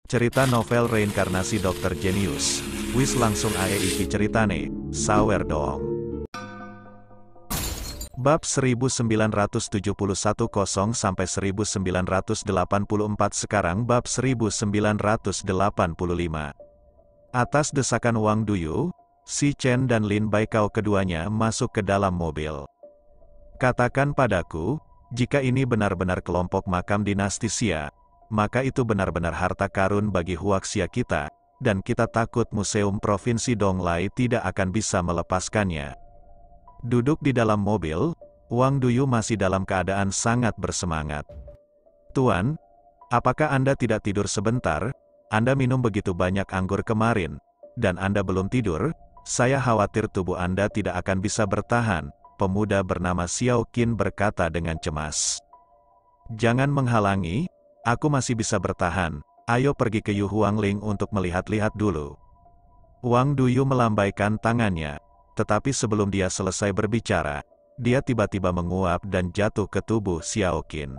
Cerita novel reinkarnasi Dokter Jenius. Wis langsung ae iki ceritane, sawer dong. Bab 1971 sampai 1984 sekarang bab 1985. Atas desakan Wang Duyu, Si Chen dan Lin Baikao keduanya masuk ke dalam mobil. Katakan padaku, jika ini benar-benar kelompok makam dinasti Xia, maka itu benar-benar harta karun bagi Huaxia kita, dan kita takut Museum Provinsi Donglai tidak akan bisa melepaskannya. Duduk di dalam mobil, Wang Duyu masih dalam keadaan sangat bersemangat. Tuan, apakah Anda tidak tidur sebentar? Anda minum begitu banyak anggur kemarin, dan Anda belum tidur? Saya khawatir tubuh Anda tidak akan bisa bertahan, pemuda bernama Xiao Qin berkata dengan cemas. Jangan menghalangi, aku masih bisa bertahan, ayo pergi ke Yu Huangling untuk melihat-lihat dulu. Wang Duyu melambaikan tangannya, tetapi sebelum dia selesai berbicara, dia tiba-tiba menguap dan jatuh ke tubuh Xiao Qin.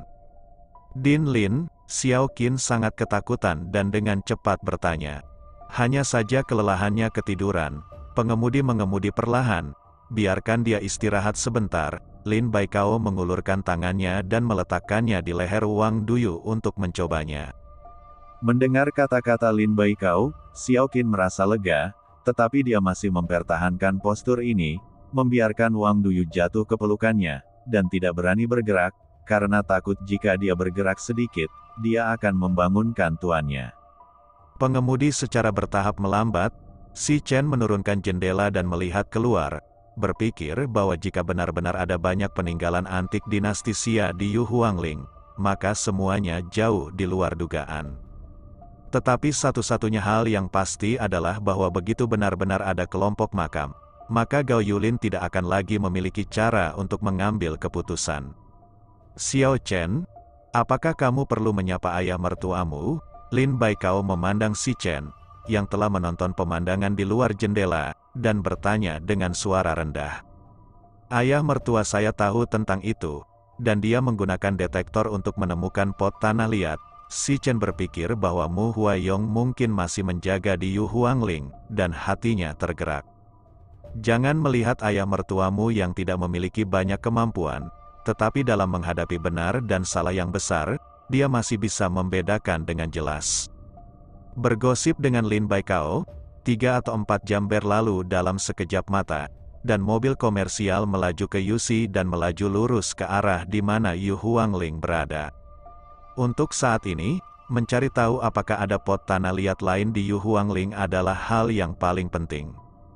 Din Lin, Xiao Qin sangat ketakutan dan dengan cepat bertanya. Hanya saja kelelahannya ketiduran, pengemudi mengemudi perlahan, biarkan dia istirahat sebentar. Lin Baikao mengulurkan tangannya dan meletakkannya di leher Wang Duyu untuk mencobanya. Mendengar kata-kata Lin Baikao, Xiao Qin merasa lega, tetapi dia masih mempertahankan postur ini, membiarkan Wang Duyu jatuh ke pelukannya, dan tidak berani bergerak, karena takut jika dia bergerak sedikit, dia akan membangunkan tuannya. Pengemudi secara bertahap melambat, Si Chen menurunkan jendela dan melihat keluar, berpikir bahwa jika benar-benar ada banyak peninggalan antik dinasti Xia di Yu Huangling, maka semuanya jauh di luar dugaan. Tetapi satu-satunya hal yang pasti adalah bahwa begitu benar-benar ada kelompok makam, maka Gao Yulin tidak akan lagi memiliki cara untuk mengambil keputusan. Xiao Chen, apakah kamu perlu menyapa ayah mertuamu? Lin Baikao memandang Si Chen, yang telah menonton pemandangan di luar jendela, dan bertanya dengan suara rendah. Ayah mertua saya tahu tentang itu, dan dia menggunakan detektor untuk menemukan pot tanah liat. Si Chen berpikir bahwa Mu Huayong mungkin masih menjaga di Yu Huangling, dan hatinya tergerak. Jangan melihat ayah mertuamu yang tidak memiliki banyak kemampuan, tetapi dalam menghadapi benar dan salah yang besar, dia masih bisa membedakan dengan jelas. Bergosip dengan Lin Baikao, 3 atau 4 jam berlalu dalam sekejap mata, dan mobil komersial melaju ke Yuxi dan melaju lurus ke arah di mana Yu Huangling berada. Untuk saat ini, mencari tahu apakah ada pot tanah liat lain di Yu Huangling adalah hal yang paling penting.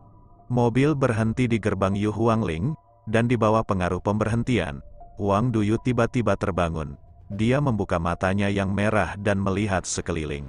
Mobil berhenti di gerbang Yu Huangling, dan di bawah pengaruh pemberhentian, Wang Duyu tiba-tiba terbangun. Dia membuka matanya yang merah dan melihat sekeliling.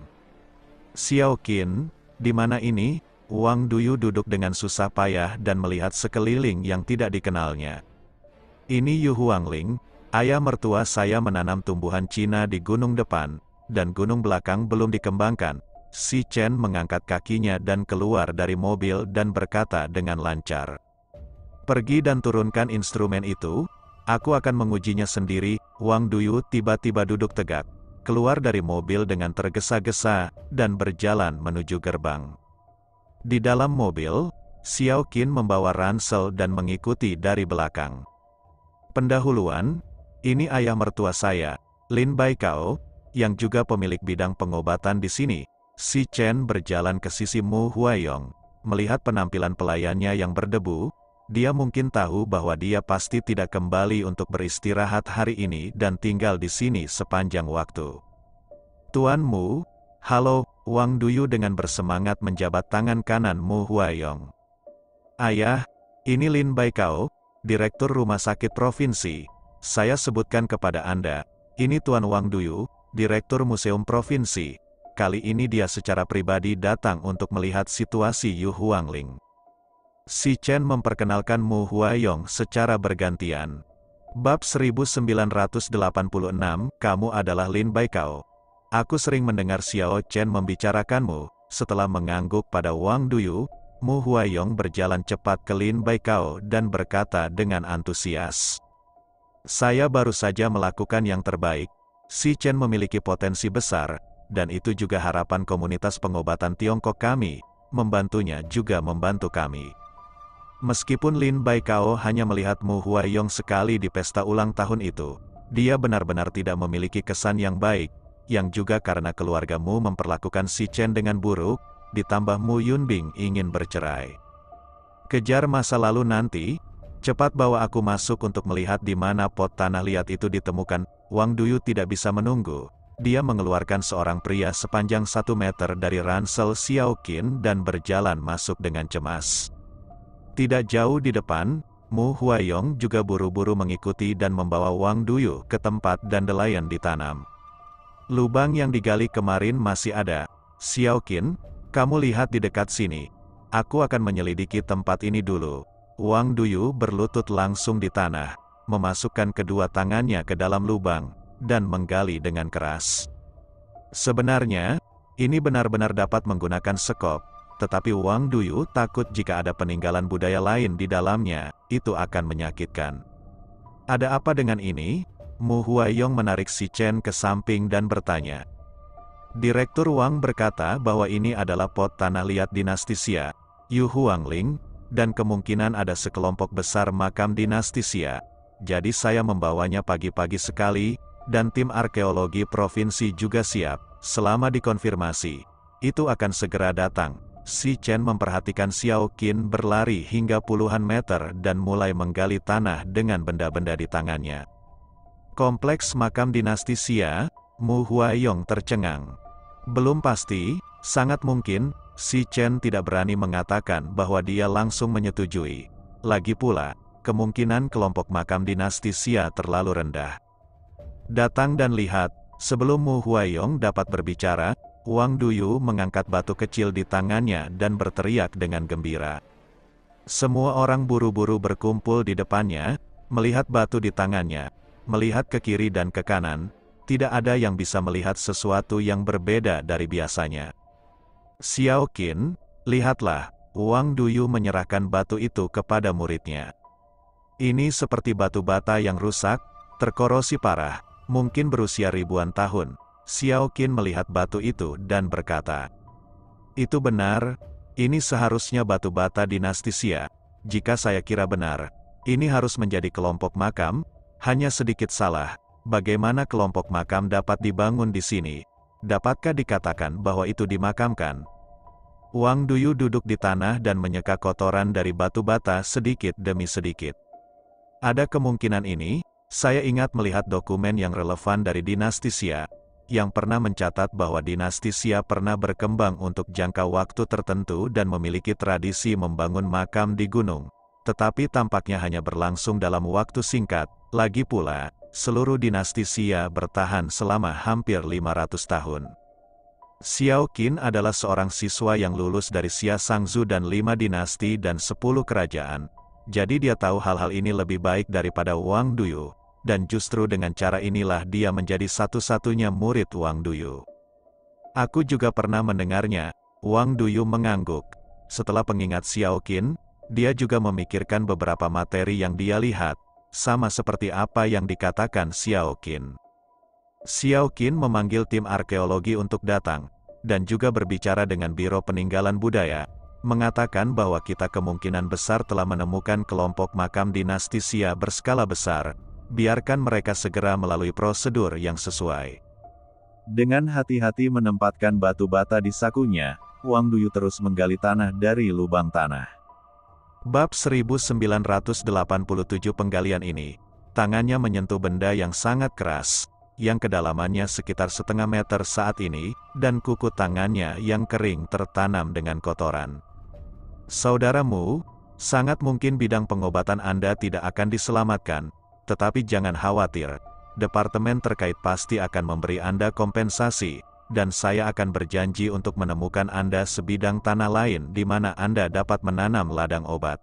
Xiao Qin, di mana ini? Wang Duyu duduk dengan susah payah dan melihat sekeliling yang tidak dikenalnya. Ini Yu Huangling, ayah mertua saya menanam tumbuhan Cina di gunung depan, dan gunung belakang belum dikembangkan. Si Chen mengangkat kakinya dan keluar dari mobil dan berkata dengan lancar. Pergi dan turunkan instrumen itu, aku akan mengujinya sendiri. Wang Duyu tiba-tiba duduk tegak, keluar dari mobil dengan tergesa-gesa, dan berjalan menuju gerbang. Di dalam mobil, Xiao Qin membawa ransel dan mengikuti dari belakang. Pendahuluan, ini ayah mertua saya, Lin Baikao, yang juga pemilik bidang pengobatan di sini. Si Chen berjalan ke sisi Mu Huayong, melihat penampilan pelayannya yang berdebu. Dia mungkin tahu bahwa dia pasti tidak kembali untuk beristirahat hari ini dan tinggal di sini sepanjang waktu. Tuan Mu, halo, Wang Duyu dengan bersemangat menjabat tangan kanan Mu Huayong. Ayah, ini Lin Baikao, Direktur Rumah Sakit Provinsi. Saya sebutkan kepada Anda, ini Tuan Wang Duyu, Direktur Museum Provinsi. Kali ini dia secara pribadi datang untuk melihat situasi Yu Huangling. Si Chen memperkenalkan Mu Huayong secara bergantian. Bab 1986, kamu adalah Lin Baikao. Aku sering mendengar Xiao Chen membicarakanmu. Setelah mengangguk pada Wang Duyu, Mu Huayong berjalan cepat ke Lin Baikao dan berkata dengan antusias. Saya baru saja melakukan yang terbaik. Si Chen memiliki potensi besar, dan itu juga harapan komunitas pengobatan Tiongkok kami, membantunya juga membantu kami. Meskipun Lin Baikao hanya melihat Mu Huaiyong sekali di pesta ulang tahun itu, dia benar-benar tidak memiliki kesan yang baik, yang juga karena keluarga Mu memperlakukan si Chen dengan buruk, ditambah Mu Yunbing ingin bercerai. Kejar masa lalu nanti, cepat bawa aku masuk untuk melihat di mana pot tanah liat itu ditemukan. Wang Duyu tidak bisa menunggu. Dia mengeluarkan seorang pria sepanjang 1 meter dari ransel Xiao Qin dan berjalan masuk dengan cemas. Tidak jauh di depan, Mu Huaiyong juga buru-buru mengikuti dan membawa Wang Duyu ke tempat dandelion ditanam. Lubang yang digali kemarin masih ada. Xiao Qin, kamu lihat di dekat sini. Aku akan menyelidiki tempat ini dulu. Wang Duyu berlutut langsung di tanah, memasukkan kedua tangannya ke dalam lubang, dan menggali dengan keras. Sebenarnya, ini benar-benar dapat menggunakan sekop, tetapi Wang Duyu takut jika ada peninggalan budaya lain di dalamnya, itu akan menyakitkan. Ada apa dengan ini? Mu Huaiyong menarik si Chen ke samping dan bertanya. Direktur Wang berkata bahwa ini adalah pot tanah liat dinasti Xia, Yu Huangling, dan kemungkinan ada sekelompok besar makam dinasti Xia. Jadi saya membawanya pagi-pagi sekali, dan tim arkeologi provinsi juga siap. Selama dikonfirmasi, itu akan segera datang. Si Chen memperhatikan Xiao Qin berlari hingga puluhan meter dan mulai menggali tanah dengan benda-benda di tangannya. Kompleks makam dinasti Xia, Mu Huaiyong tercengang. Belum pasti, sangat mungkin, si Chen tidak berani mengatakan bahwa dia langsung menyetujui. Lagi pula, kemungkinan kelompok makam dinasti Xia terlalu rendah. Datang dan lihat, sebelum Mu Huaiyong dapat berbicara, Wang Duyu mengangkat batu kecil di tangannya dan berteriak dengan gembira. Semua orang buru-buru berkumpul di depannya, melihat batu di tangannya, melihat ke kiri dan ke kanan, tidak ada yang bisa melihat sesuatu yang berbeda dari biasanya. Xiao Qin, lihatlah, Wang Duyu menyerahkan batu itu kepada muridnya. Ini seperti batu bata yang rusak, terkorosi parah, mungkin berusia ribuan tahun. Xiao Qin melihat batu itu dan berkata, itu benar, ini seharusnya batu bata dinasti Xia. Jika saya kira benar, ini harus menjadi kelompok makam, hanya sedikit salah. Bagaimana kelompok makam dapat dibangun di sini? Dapatkah dikatakan bahwa itu dimakamkan? Wang Duyu duduk di tanah dan menyeka kotoran dari batu bata sedikit demi sedikit. Ada kemungkinan ini, saya ingat melihat dokumen yang relevan dari dinasti Xia, yang pernah mencatat bahwa dinasti Xia pernah berkembang untuk jangka waktu tertentu dan memiliki tradisi membangun makam di gunung. Tetapi tampaknya hanya berlangsung dalam waktu singkat. Lagi pula, seluruh dinasti Xia bertahan selama hampir 500 tahun. Xiao Qin adalah seorang siswa yang lulus dari Xia Shangzu dan 5 dinasti dan 10 kerajaan. Jadi dia tahu hal-hal ini lebih baik daripada Wang Duyu. Dan justru dengan cara inilah dia menjadi satu-satunya murid Wang Duyu. Aku juga pernah mendengarnya. Wang Duyu mengangguk. Setelah pengingat Xiao Qin, dia juga memikirkan beberapa materi yang dia lihat, sama seperti apa yang dikatakan Xiao Qin. Xiao Qin memanggil tim arkeologi untuk datang, dan juga berbicara dengan Biro Peninggalan Budaya, mengatakan bahwa kita kemungkinan besar telah menemukan kelompok makam dinasti Xia berskala besar. Biarkan mereka segera melalui prosedur yang sesuai. Dengan hati-hati menempatkan batu bata di sakunya, Wang Duyu terus menggali tanah dari lubang tanah. Bab 1987 penggalian ini, tangannya menyentuh benda yang sangat keras, yang kedalamannya sekitar setengah meter saat ini, dan kuku tangannya yang kering tertanam dengan kotoran. Saudaramu, sangat mungkin bidang pengobatan Anda tidak akan diselamatkan. Tetapi jangan khawatir, departemen terkait pasti akan memberi Anda kompensasi, dan saya akan berjanji untuk menemukan Anda sebidang tanah lain di mana Anda dapat menanam ladang obat.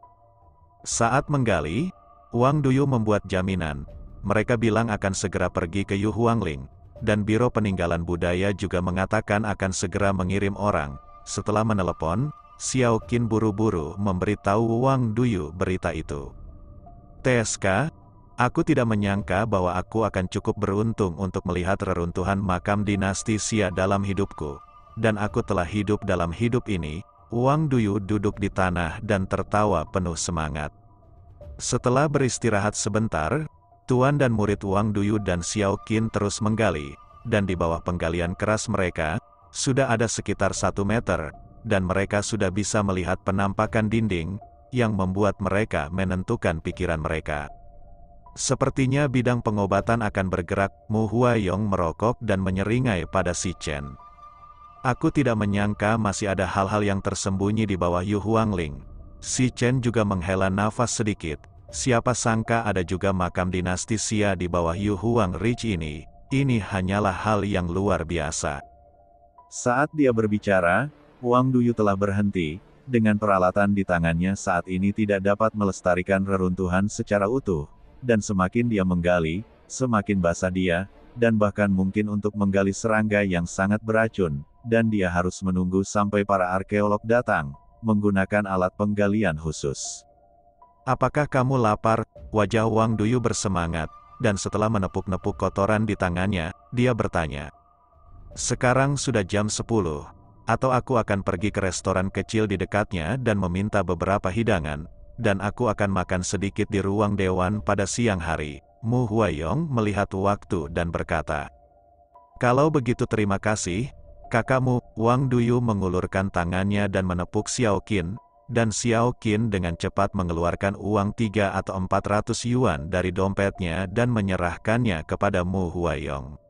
Saat menggali, Wang Duyu membuat jaminan, mereka bilang akan segera pergi ke Yu Huangling, dan Biro Peninggalan Budaya juga mengatakan akan segera mengirim orang. Setelah menelepon, Xiao Qin buru-buru memberitahu Wang Duyu berita itu. TSK, Aku tidak menyangka bahwa aku akan cukup beruntung untuk melihat reruntuhan makam dinasti Xia dalam hidupku. Dan aku telah hidup dalam hidup ini. Wang Duyu duduk di tanah dan tertawa penuh semangat. Setelah beristirahat sebentar, tuan dan murid Wang Duyu dan Xiao Qin terus menggali, dan di bawah penggalian keras mereka, sudah ada sekitar 1 meter, dan mereka sudah bisa melihat penampakan dinding, yang membuat mereka menentukan pikiran mereka. Sepertinya bidang pengobatan akan bergerak. Mu Huayong merokok dan menyeringai pada Si Chen. Aku tidak menyangka masih ada hal-hal yang tersembunyi di bawah Yu Huangling. Si Chen juga menghela nafas sedikit. Siapa sangka ada juga makam dinasti Xia di bawah Yu Huang Ridge ini. Ini hanyalah hal yang luar biasa. Saat dia berbicara, Wang Duyu telah berhenti. Dengan peralatan di tangannya saat ini tidak dapat melestarikan reruntuhan secara utuh. Dan semakin dia menggali, semakin basah dia, dan bahkan mungkin untuk menggali serangga yang sangat beracun, dan dia harus menunggu sampai para arkeolog datang, menggunakan alat penggalian khusus. Apakah kamu lapar? Wajah Wang Duyu bersemangat, dan setelah menepuk-nepuk kotoran di tangannya, dia bertanya. Sekarang sudah jam 10, atau aku akan pergi ke restoran kecil di dekatnya dan meminta beberapa hidangan, dan aku akan makan sedikit di ruang dewan pada siang hari. Mu Huayong melihat waktu dan berkata, kalau begitu terima kasih, kakakmu. Wang Duyu mengulurkan tangannya dan menepuk Xiao Qin, dan Xiao Qin dengan cepat mengeluarkan uang 3 atau 400 yuan dari dompetnya dan menyerahkannya kepada Mu Huayong.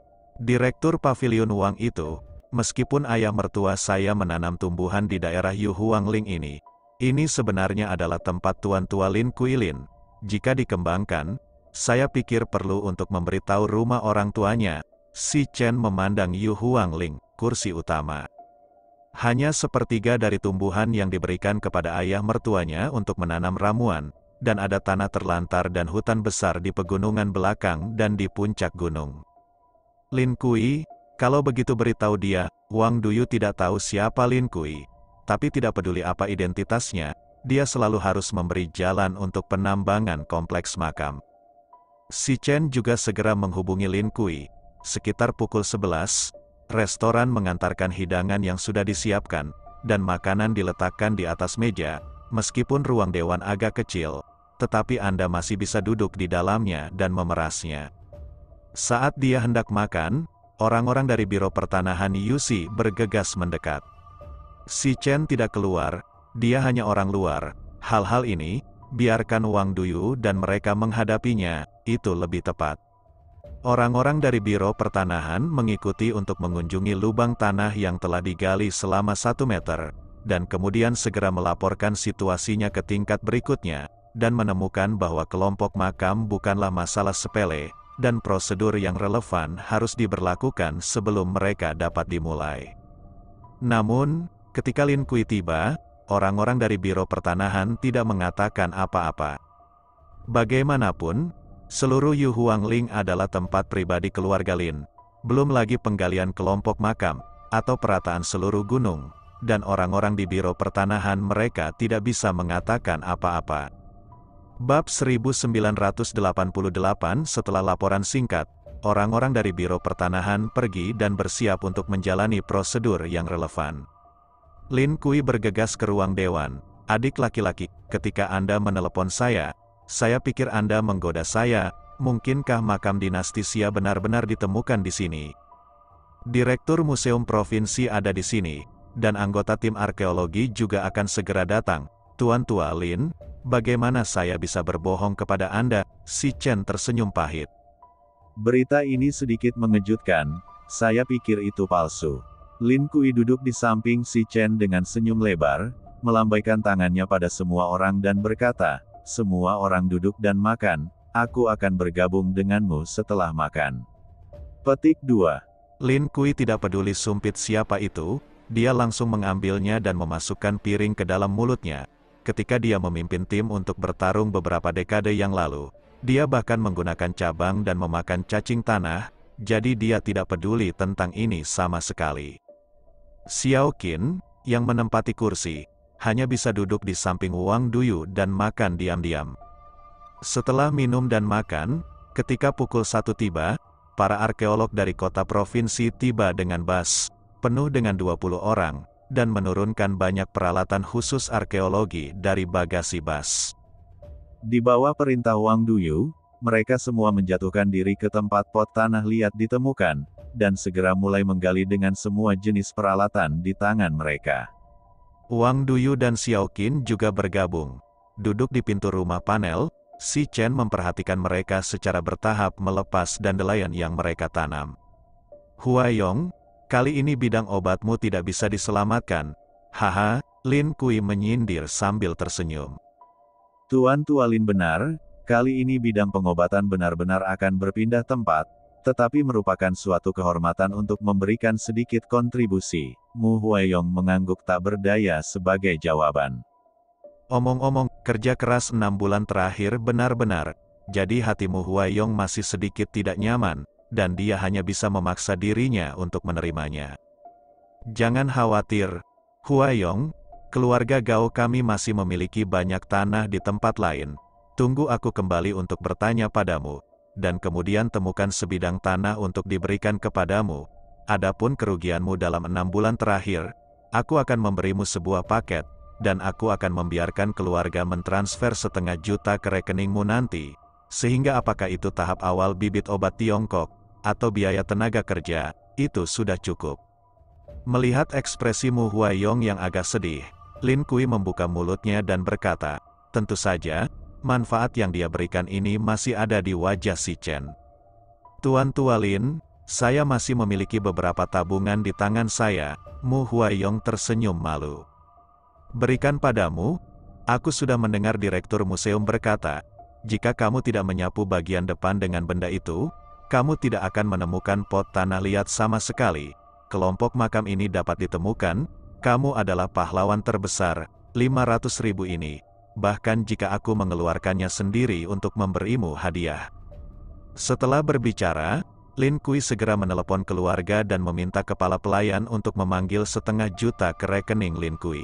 Direktur pavilion Wang itu, meskipun ayah mertua saya menanam tumbuhan di daerah Yu Huangling ini sebenarnya adalah tempat Tuan Tua Lin Kuilin. Jika dikembangkan, saya pikir perlu untuk memberitahu rumah orang tuanya. Si Chen memandang Yu Huangling, kursi utama. Hanya sepertiga dari tumbuhan yang diberikan kepada ayah mertuanya untuk menanam ramuan, dan ada tanah terlantar dan hutan besar di pegunungan belakang dan di puncak gunung. Lin Kui, kalau begitu beritahu dia. Wang Duyu tidak tahu siapa Lin Kui. Tapi tidak peduli apa identitasnya, dia selalu harus memberi jalan untuk penambangan kompleks makam. Si Chen juga segera menghubungi Lin Kui. Sekitar pukul 11, restoran mengantarkan hidangan yang sudah disiapkan, dan makanan diletakkan di atas meja. Meskipun ruang dewan agak kecil, tetapi Anda masih bisa duduk di dalamnya dan memerasnya. Saat dia hendak makan, orang-orang dari Biro Pertanahan Yusi bergegas mendekat. Si Chen tidak keluar, dia hanya orang luar. Hal-hal ini, biarkan Wang Duyu dan mereka menghadapinya, itu lebih tepat. Orang-orang dari Biro Pertanahan mengikuti untuk mengunjungi lubang tanah yang telah digali selama 1 meter, dan kemudian segera melaporkan situasinya ke tingkat berikutnya, dan menemukan bahwa kelompok makam bukanlah masalah sepele, dan prosedur yang relevan harus diberlakukan sebelum mereka dapat dimulai. Namun, ketika Lin Kui tiba, orang-orang dari Biro Pertanahan tidak mengatakan apa-apa. Bagaimanapun, seluruh Yu Huangling adalah tempat pribadi keluarga Lin. Belum lagi penggalian kelompok makam, atau perataan seluruh gunung, dan orang-orang di Biro Pertanahan mereka tidak bisa mengatakan apa-apa. Bab 1988. Setelah laporan singkat, orang-orang dari Biro Pertanahan pergi dan bersiap untuk menjalani prosedur yang relevan. Lin Kui bergegas ke ruang dewan. Adik laki-laki, ketika Anda menelepon saya pikir Anda menggoda saya. Mungkinkah makam dinasti Xia benar-benar ditemukan di sini? Direktur Museum Provinsi ada di sini, dan anggota tim arkeologi juga akan segera datang. Tuan Tua Lin, bagaimana saya bisa berbohong kepada Anda? Si Chen tersenyum pahit. Berita ini sedikit mengejutkan, saya pikir itu palsu. Lin Kui duduk di samping Si Chen dengan senyum lebar, melambaikan tangannya pada semua orang dan berkata, semua orang duduk dan makan, aku akan bergabung denganmu setelah makan. Petik 2. Lin Kui tidak peduli sumpit siapa itu, dia langsung mengambilnya dan memasukkan piring ke dalam mulutnya. Ketika dia memimpin tim untuk bertarung beberapa dekade yang lalu, dia bahkan menggunakan cabang dan memakan cacing tanah, jadi dia tidak peduli tentang ini sama sekali. Xiao Qin, yang menempati kursi, hanya bisa duduk di samping Wang Duyu dan makan diam-diam. Setelah minum dan makan, ketika pukul 1 tiba, para arkeolog dari kota provinsi tiba dengan bus penuh dengan 20 orang, dan menurunkan banyak peralatan khusus arkeologi dari bagasi bus. Di bawah perintah Wang Duyu, mereka semua menjatuhkan diri ke tempat pot tanah liat ditemukan, dan segera mulai menggali dengan semua jenis peralatan di tangan mereka. Wang Duyu dan Xiao Qin juga bergabung. Duduk di pintu rumah panel, Si Chen memperhatikan mereka secara bertahap melepas dandelion yang mereka tanam. Huayong, kali ini bidang obatmu tidak bisa diselamatkan. Haha, Lin Kui menyindir sambil tersenyum. Tuan Tualin benar, kali ini bidang pengobatan benar-benar akan berpindah tempat, tetapi merupakan suatu kehormatan untuk memberikan sedikit kontribusi. Mu Huayong mengangguk tak berdaya sebagai jawaban. Omong-omong, kerja keras 6 bulan terakhir benar-benar, jadi hatimu Huayong masih sedikit tidak nyaman, dan dia hanya bisa memaksa dirinya untuk menerimanya. Jangan khawatir, Huayong, keluarga Gao kami masih memiliki banyak tanah di tempat lain. Tunggu aku kembali untuk bertanya padamu, dan kemudian temukan sebidang tanah untuk diberikan kepadamu. Adapun kerugianmu dalam 6 bulan terakhir, aku akan memberimu sebuah paket, dan aku akan membiarkan keluarga mentransfer 500 juta ke rekeningmu nanti, sehingga apakah itu tahap awal bibit obat Tiongkok, atau biaya tenaga kerja, itu sudah cukup. Melihat ekspresi Mu Huayong yang agak sedih, Lin Kui membuka mulutnya dan berkata, tentu saja, manfaat yang dia berikan ini masih ada di wajah Si Chen. Tuan Tualin, saya masih memiliki beberapa tabungan di tangan saya. Mu Huayong tersenyum malu. Berikan padamu, aku sudah mendengar direktur museum berkata, jika kamu tidak menyapu bagian depan dengan benda itu, kamu tidak akan menemukan pot tanah liat sama sekali. Kelompok makam ini dapat ditemukan, kamu adalah pahlawan terbesar, 500.000 ini, bahkan jika aku mengeluarkannya sendiri untuk memberimu hadiah. Setelah berbicara, Lin Kui segera menelepon keluarga dan meminta kepala pelayan untuk memanggil 500 juta ke rekening Lin Kui.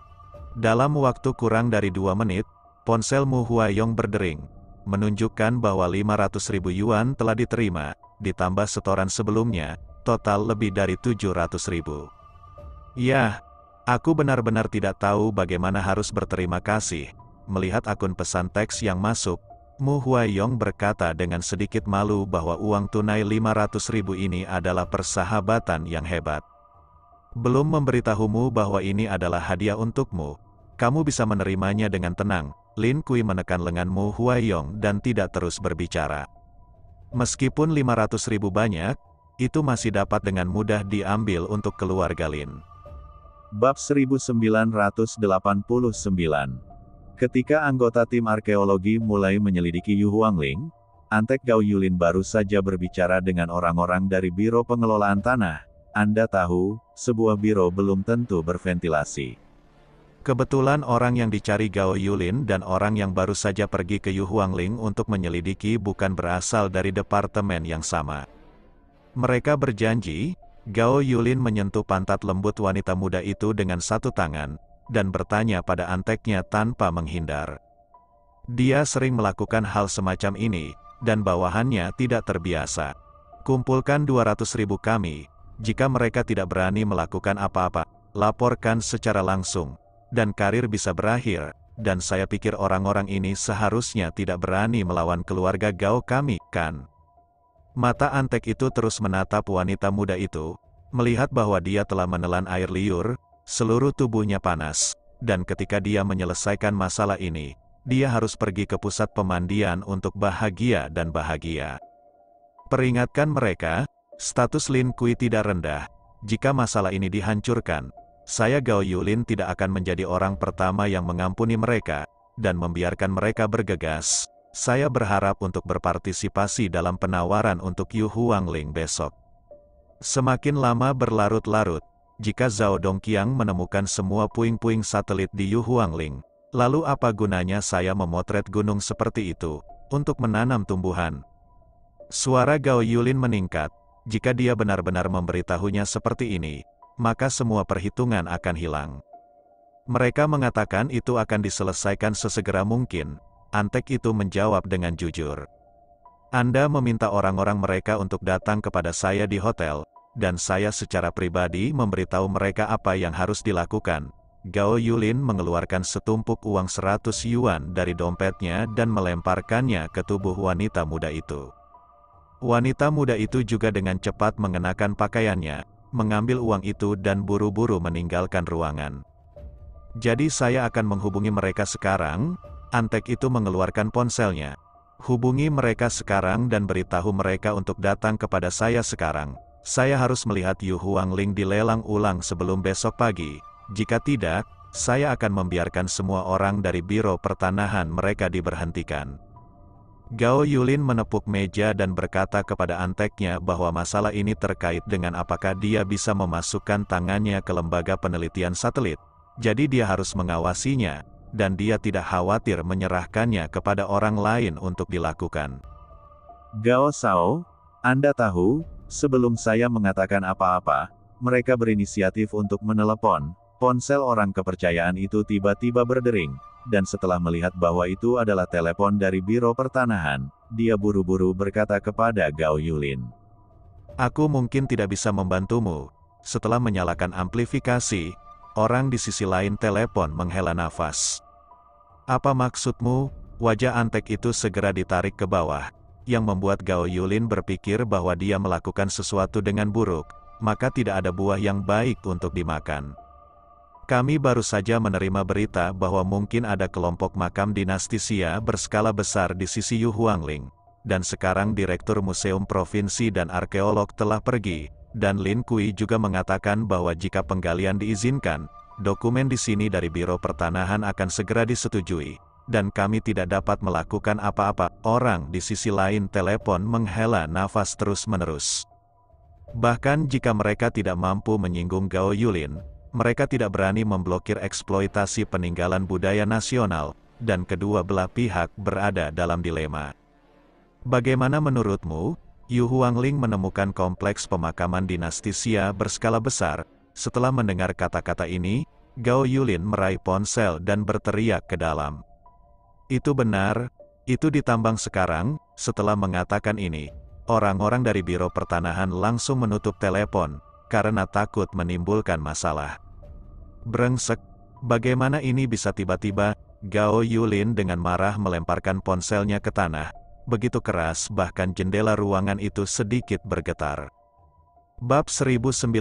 Dalam waktu kurang dari 2 menit, ponsel Mu Huayong berdering, menunjukkan bahwa 500.000 yuan telah diterima, ditambah setoran sebelumnya, total lebih dari 700.000. Yah, aku benar-benar tidak tahu bagaimana harus berterima kasih. Melihat akun pesan teks yang masuk, Mu Huayong berkata dengan sedikit malu bahwa uang tunai 500.000 ini adalah persahabatan yang hebat. Belum memberitahumu bahwa ini adalah hadiah untukmu. Kamu bisa menerimanya dengan tenang. Lin Kui menekan lengan Mu Huayong dan tidak terus berbicara. Meskipun 500.000 banyak, itu masih dapat dengan mudah diambil untuk keluarga Lin. Bab 1989. Ketika anggota tim arkeologi mulai menyelidiki Yu Huangling, Antek Gao Yulin baru saja berbicara dengan orang-orang dari Biro Pengelolaan Tanah. Anda tahu, sebuah biro belum tentu berventilasi. Kebetulan orang yang dicari Gao Yulin dan orang yang baru saja pergi ke Yu Huangling untuk menyelidiki bukan berasal dari departemen yang sama. Mereka berjanji, Gao Yulin menyentuh pantat lembut wanita muda itu dengan satu tangan, dan bertanya pada anteknya tanpa menghindar. Dia sering melakukan hal semacam ini, dan bawahannya tidak terbiasa. Kumpulkan 200.000 kami. Jika mereka tidak berani melakukan apa-apa, laporkan secara langsung, dan karir bisa berakhir, dan saya pikir orang-orang ini seharusnya tidak berani melawan keluarga Gao kami, kan? Mata Antek itu terus menatap wanita muda itu, melihat bahwa dia telah menelan air liur, seluruh tubuhnya panas, dan ketika dia menyelesaikan masalah ini, dia harus pergi ke pusat pemandian untuk bahagia dan bahagia. Peringatkan mereka, status Lin Kui tidak rendah. Jika masalah ini dihancurkan, saya Gao Yulin tidak akan menjadi orang pertama yang mengampuni mereka, dan membiarkan mereka bergegas. Saya berharap untuk berpartisipasi dalam penawaran untuk Yu Huangling besok. Semakin lama berlarut-larut, jika Zhao Dongqiang menemukan semua puing-puing satelit di Yu Huangling, lalu apa gunanya saya memotret gunung seperti itu, untuk menanam tumbuhan? Suara Gao Yulin meningkat. Jika dia benar-benar memberitahunya seperti ini, maka semua perhitungan akan hilang. Mereka mengatakan itu akan diselesaikan sesegera mungkin, Antek itu menjawab dengan jujur. Anda meminta orang-orang mereka untuk datang kepada saya di hotel, dan saya secara pribadi memberitahu mereka apa yang harus dilakukan. Gao Yulin mengeluarkan setumpuk uang 100 yuan dari dompetnya dan melemparkannya ke tubuh wanita muda itu. Wanita muda itu juga dengan cepat mengenakan pakaiannya, mengambil uang itu dan buru-buru meninggalkan ruangan. Jadi saya akan menghubungi mereka sekarang. Antek itu mengeluarkan ponselnya. Hubungi mereka sekarang dan beritahu mereka untuk datang kepada saya sekarang. Saya harus melihat Yu Huangling dilelang ulang sebelum besok pagi. Jika tidak, saya akan membiarkan semua orang dari Biro Pertanahan mereka diberhentikan. Gao Yulin menepuk meja dan berkata kepada anteknya bahwa masalah ini terkait dengan apakah dia bisa memasukkan tangannya ke lembaga penelitian satelit. Jadi dia harus mengawasinya, dan dia tidak khawatir menyerahkannya kepada orang lain untuk dilakukan. Gao Shao, Anda tahu, sebelum saya mengatakan apa-apa, mereka berinisiatif untuk menelepon. Ponsel orang kepercayaan itu tiba-tiba berdering, dan setelah melihat bahwa itu adalah telepon dari Biro Pertanahan, dia buru-buru berkata kepada Gao Yulin. Aku mungkin tidak bisa membantumu. Setelah menyalakan amplifikasi, orang di sisi lain telepon menghela nafas. Apa maksudmu? Wajah antek itu segera ditarik ke bawah, yang membuat Gao Yulin berpikir bahwa dia melakukan sesuatu dengan buruk, maka tidak ada buah yang baik untuk dimakan. Kami baru saja menerima berita bahwa mungkin ada kelompok makam dinasti Xia berskala besar di sisi Yu Huangling, dan sekarang Direktur Museum Provinsi dan Arkeolog telah pergi, dan Lin Kui juga mengatakan bahwa jika penggalian diizinkan, dokumen di sini dari Biro Pertanahan akan segera disetujui, dan kami tidak dapat melakukan apa-apa. Orang di sisi lain telepon menghela nafas terus-menerus. Bahkan jika mereka tidak mampu menyinggung Gao Yulin, mereka tidak berani memblokir eksploitasi peninggalan budaya nasional, dan kedua belah pihak berada dalam dilema. Bagaimana menurutmu, Yu Huangling menemukan kompleks pemakaman dinasti Xia berskala besar? Setelah mendengar kata-kata ini, Gao Yulin meraih ponsel dan berteriak ke dalam. Itu benar, itu ditambang sekarang. Setelah mengatakan ini, orang-orang dari Biro Pertanahan langsung menutup telepon, karena takut menimbulkan masalah. Brengsek, bagaimana ini bisa tiba-tiba? Gao Yulin dengan marah melemparkan ponselnya ke tanah, begitu keras bahkan jendela ruangan itu sedikit bergetar. Bab 1990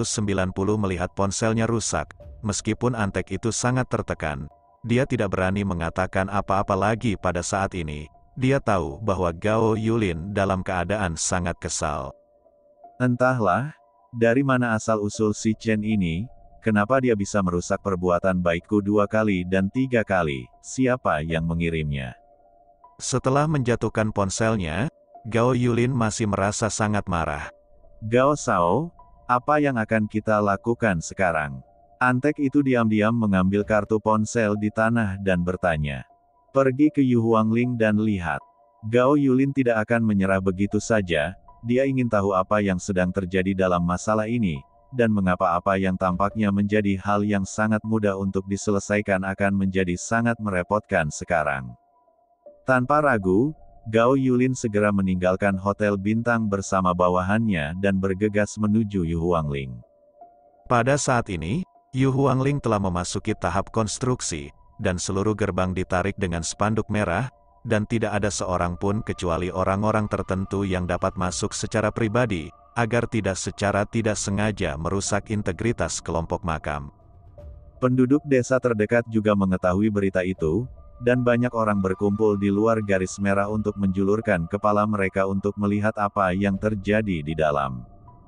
melihat ponselnya rusak, meskipun antek itu sangat tertekan, dia tidak berani mengatakan apa-apa lagi pada saat ini. Dia tahu bahwa Gao Yulin dalam keadaan sangat kesal. Entahlah, dari mana asal-usul si Chen ini? Kenapa dia bisa merusak perbuatan baikku 2 kali dan 3 kali? Siapa yang mengirimnya? Setelah menjatuhkan ponselnya, Gao Yulin masih merasa sangat marah. Gao Shao, apa yang akan kita lakukan sekarang? Antek itu diam-diam mengambil kartu ponsel di tanah dan bertanya. Pergi ke Yu Huangling dan lihat. Gao Yulin tidak akan menyerah begitu saja. Dia ingin tahu apa yang sedang terjadi dalam masalah ini, dan mengapa apa yang tampaknya menjadi hal yang sangat mudah untuk diselesaikan akan menjadi sangat merepotkan sekarang. Tanpa ragu, Gao Yulin segera meninggalkan hotel bintang bersama bawahannya dan bergegas menuju Yu Huangling. Pada saat ini, Yu Huangling telah memasuki tahap konstruksi, dan seluruh gerbang ditarik dengan spanduk merah, dan tidak ada seorang pun kecuali orang-orang tertentu yang dapat masuk secara pribadi, agar secara tidak sengaja merusak integritas kelompok makam. Penduduk desa terdekat juga mengetahui berita itu, dan banyak orang berkumpul di luar garis merah untuk menjulurkan kepala mereka untuk melihat apa yang terjadi di dalam.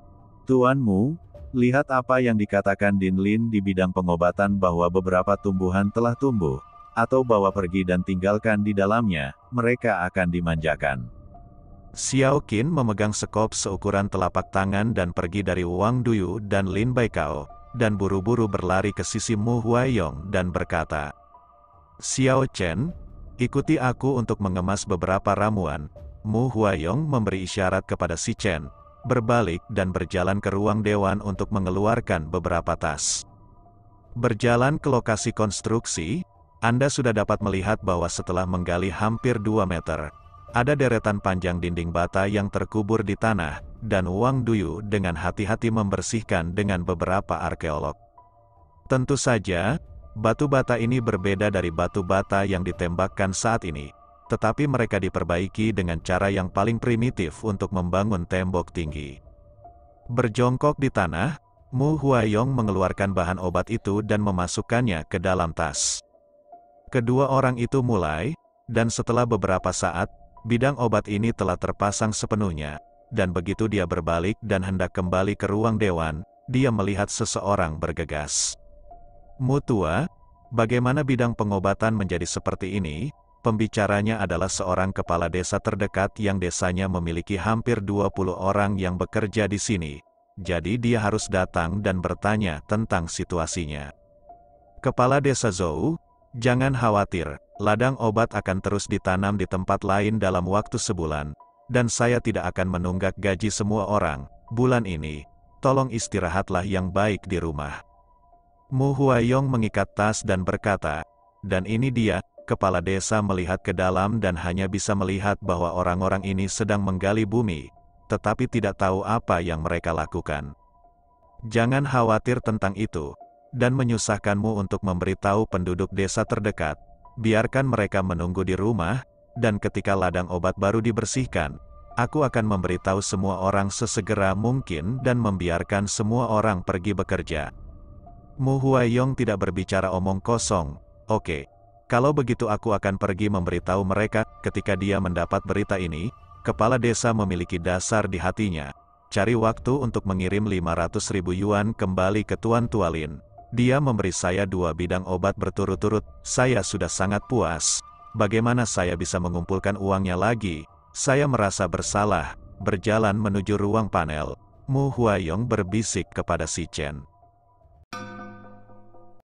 Tuanmu, lihat apa yang dikatakan Din Lin di bidang pengobatan bahwa beberapa tumbuhan telah tumbuh, atau bawa pergi dan tinggalkan di dalamnya, mereka akan dimanjakan. Xiao Qin memegang sekop seukuran telapak tangan dan pergi dari Wang Duyu dan Lin Baikao, dan buru-buru berlari ke sisi Mu Huaiyong dan berkata, Xiao Chen, ikuti aku untuk mengemas beberapa ramuan. Mu Huaiyong memberi isyarat kepada si Chen, berbalik dan berjalan ke ruang dewan untuk mengeluarkan beberapa tas. Berjalan ke lokasi konstruksi, Anda sudah dapat melihat bahwa setelah menggali hampir 2 meter, ada deretan panjang dinding bata yang terkubur di tanah, dan Wang Duyu dengan hati-hati membersihkan dengan beberapa arkeolog. Tentu saja, batu bata ini berbeda dari batu bata yang ditembakkan saat ini, tetapi mereka diperbaiki dengan cara yang paling primitif untuk membangun tembok tinggi. Berjongkok di tanah, Mu Huayong mengeluarkan bahan obat itu dan memasukkannya ke dalam tas. Kedua orang itu mulai, dan setelah beberapa saat, bidang obat ini telah terpasang sepenuhnya, dan begitu dia berbalik dan hendak kembali ke ruang dewan, dia melihat seseorang bergegas. Mu Tua, bagaimana bidang pengobatan menjadi seperti ini? Pembicaranya adalah seorang kepala desa terdekat yang desanya memiliki hampir 20 orang yang bekerja di sini. Jadi dia harus datang dan bertanya tentang situasinya. Kepala desa Zhou, jangan khawatir, ladang obat akan terus ditanam di tempat lain dalam waktu sebulan, dan saya tidak akan menunggak gaji semua orang, bulan ini, tolong istirahatlah yang baik di rumah. Mu Huayong mengikat tas dan berkata, dan ini dia, kepala desa melihat ke dalam dan hanya bisa melihat bahwa orang-orang ini sedang menggali bumi, tetapi tidak tahu apa yang mereka lakukan. Jangan khawatir tentang itu, dan menyusahkanmu untuk memberitahu penduduk desa terdekat, biarkan mereka menunggu di rumah, dan ketika ladang obat baru dibersihkan, aku akan memberitahu semua orang sesegera mungkin dan membiarkan semua orang pergi bekerja. Mu Huayong tidak berbicara omong kosong. Oke, kalau begitu aku akan pergi memberitahu mereka. Ketika dia mendapat berita ini, kepala desa memiliki dasar di hatinya. Cari waktu untuk mengirim 500.000 yuan kembali ke Tuan Tualin. Dia memberi saya 2 bidang obat berturut-turut, saya sudah sangat puas. Bagaimana saya bisa mengumpulkan uangnya lagi? Saya merasa bersalah. Berjalan menuju ruang panel, Mu Huayong berbisik kepada Si Chen.